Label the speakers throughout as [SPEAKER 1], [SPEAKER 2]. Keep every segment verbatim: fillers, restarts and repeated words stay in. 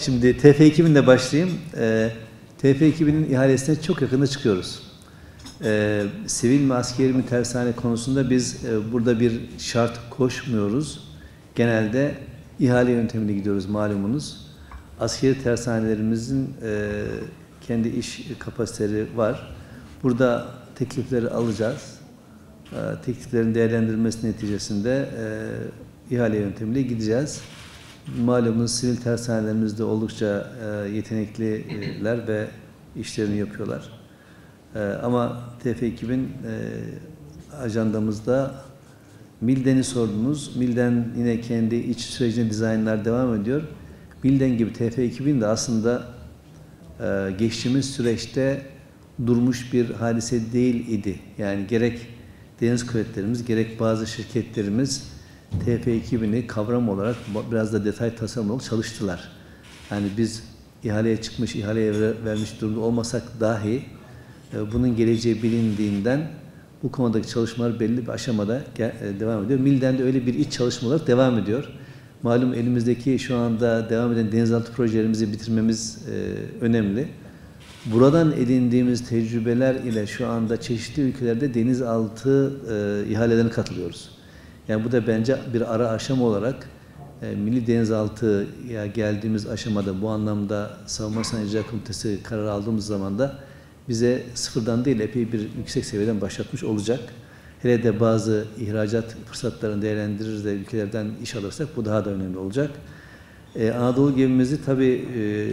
[SPEAKER 1] Şimdi T F iki bin ile başlayayım. E, T F iki binin ihalesine çok yakında çıkıyoruz. E, sivil mi askeri mi tersane konusunda biz e, burada bir şart koşmuyoruz. Genelde ihale yöntemiyle gidiyoruz malumunuz. Askeri tersanelerimizin e, kendi iş kapasiteleri var. Burada teklifleri alacağız. E, tekliflerin değerlendirilmesi neticesinde e, ihale yöntemiyle gideceğiz. Malumunuz sivil tersanelerimizde oldukça e, yetenekliler ve işlerini yapıyorlar. E, ama T F iki bin e, ajandamızda Milden'i sordunuz. Milden yine kendi iç sürecinde dizaynlar devam ediyor. Milden gibi T F iki bin de aslında e, geçtiğimiz süreçte durmuş bir hadise değil idi. Yani gerek deniz kuvvetlerimiz, gerek bazı şirketlerimiz T F iki bini kavram olarak biraz da detay tasarım olarak çalıştılar. Yani biz ihaleye çıkmış, ihaleye vermiş durumda olmasak dahi e, bunun geleceği bilindiğinden bu konudaki çalışmalar belli bir aşamada devam ediyor. Milden de öyle bir iç çalışma olarak devam ediyor. Malum elimizdeki şu anda devam eden denizaltı projelerimizi bitirmemiz e, önemli. Buradan edindiğimiz tecrübeler ile şu anda çeşitli ülkelerde denizaltı e, ihalelerine katılıyoruz. Yani bu da bence bir ara aşama olarak e, Milli Denizaltı'ya geldiğimiz aşamada bu anlamda Savunma Sanayi İcra Komitesi kararı aldığımız zaman da bize sıfırdan değil epey bir yüksek seviyeden başlatmış olacak. Hele de bazı ihracat fırsatlarını değerlendirir de ülkelerden iş alırsak bu daha da önemli olacak. Ee, Anadolu gemimizi tabii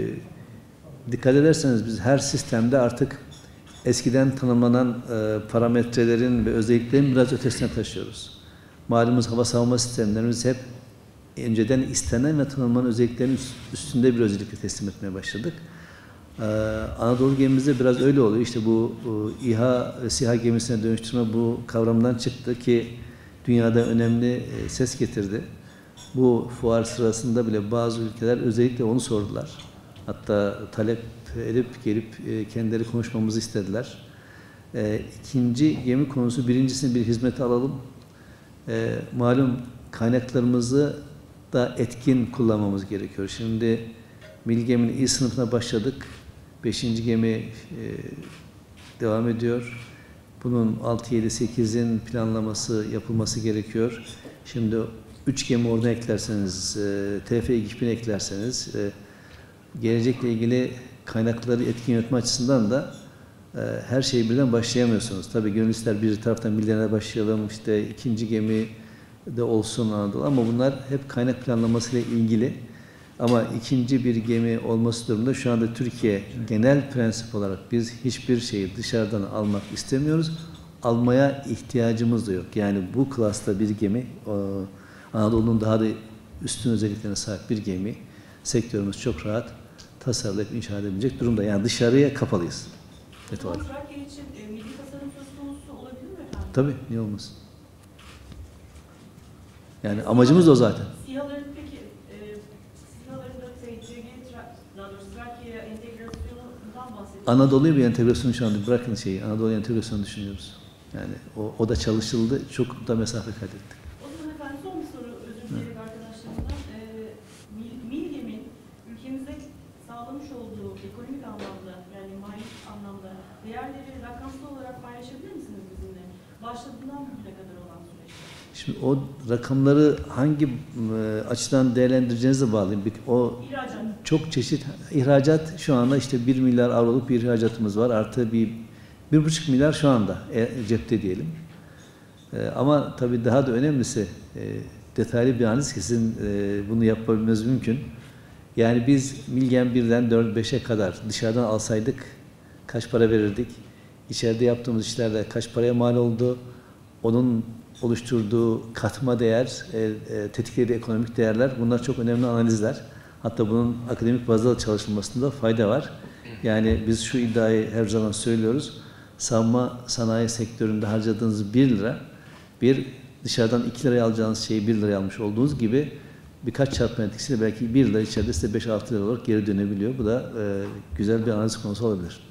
[SPEAKER 1] e, dikkat ederseniz biz her sistemde artık eskiden tanımlanan e, parametrelerin ve özelliklerin biraz ötesine taşıyoruz. Malumuz hava savunma sistemlerimiz hep önceden istenen ve tanımlanan özelliklerin üstünde bir özellikle teslim etmeye başladık. Ee, Anadolu gemimizde biraz öyle oluyor. İşte bu, bu İHA, SİHA gemisine dönüştürme bu kavramdan çıktı ki dünyada önemli e, ses getirdi. Bu fuar sırasında bile bazı ülkeler özellikle onu sordular. Hatta talep edip gelip e, kendileri konuşmamızı istediler. E, ikinci gemi konusu, birincisini bir hizmete alalım. E, malum kaynaklarımızı da etkin kullanmamız gerekiyor. Şimdi Milli Gemi'nin İ sınıfına başladık. Beşinci gemi e, devam ediyor. Bunun altı, yedi, sekizin planlaması yapılması gerekiyor. Şimdi üç gemi oradan eklerseniz, e, T F iki bin eklerseniz, e, gelecekle ilgili kaynakları etkin yönetme açısından da e, her şeyi birden başlayamıyorsunuz. Tabii gönül ister bir taraftan Millen'e başlayalım, işte ikinci gemi de olsun Anadolu ama bunlar hep kaynak planlamasıyla ilgili. Ama ikinci bir gemi olması durumunda şu anda Türkiye genel prensip olarak biz hiçbir şeyi dışarıdan almak istemiyoruz. Almaya ihtiyacımız da yok. Yani bu klasta bir gemi, Anadolu'nun daha da üstün özelliklerine sahip bir gemi, sektörümüz çok rahat tasarlayıp inşa edebilecek durumda. Yani dışarıya kapalıyız.
[SPEAKER 2] Evet, Trakya için e, milli tasarım söz konusu olabilir mi efendim?
[SPEAKER 1] Tabii, niye olmasın? Yani amacımız da o zaten.
[SPEAKER 2] SİHA'ların peki, e, SİHA'ların da T C G, daha doğrusu Trakya'ya entegrasyonundan bahsediyoruz.
[SPEAKER 1] Anadolu'ya bir entegrasyon şu anda bırakın şeyi, Anadolu'ya entegrasyonu düşünüyoruz. Yani o, o da çalışıldı, çok da mesafe kaydettik.
[SPEAKER 2] O zaman efendim son bir soru, özür dilerim arkadaşlarımdan. E, Milgem'in ülkemize sağlamış olduğu ekonomik anlamda, yani mali anlamda değerleri rakamsal olarak paylaşabilir misiniz bizimle? Başladığından bugüne kadar olan süreçte.
[SPEAKER 1] Şimdi o rakamları hangi e, açıdan değerlendireceğinize bağlıyım. O
[SPEAKER 2] İhracat.
[SPEAKER 1] Çok çeşit ihracat şu anda işte bir milyar avroluk bir ihracatımız var. Artı bir bir buçuk milyar şu anda e, cepte diyelim. E, ama tabii daha da önemlisi e, detaylı bir analiz kesin e, bunu yapabilmemiz mümkün. Yani biz Milgem birden dört beşe kadar dışarıdan alsaydık kaç para verirdik? İçeride yaptığımız işlerde kaç paraya mal oldu? Onun oluşturduğu katma değer, e, e, tetiklediği ekonomik değerler, bunlar çok önemli analizler. Hatta bunun akademik bazda çalışılmasında fayda var. Yani biz şu iddiayı her zaman söylüyoruz. Savunma sanayi sektöründe harcadığınız bir lira, bir dışarıdan iki liraya alacağınız şeyi bir liraya almış olduğunuz gibi birkaç çarpma etkisiyle belki bir lira içeride size beş altı lira olarak geri dönebiliyor. Bu da e, güzel bir analiz konusu olabilir.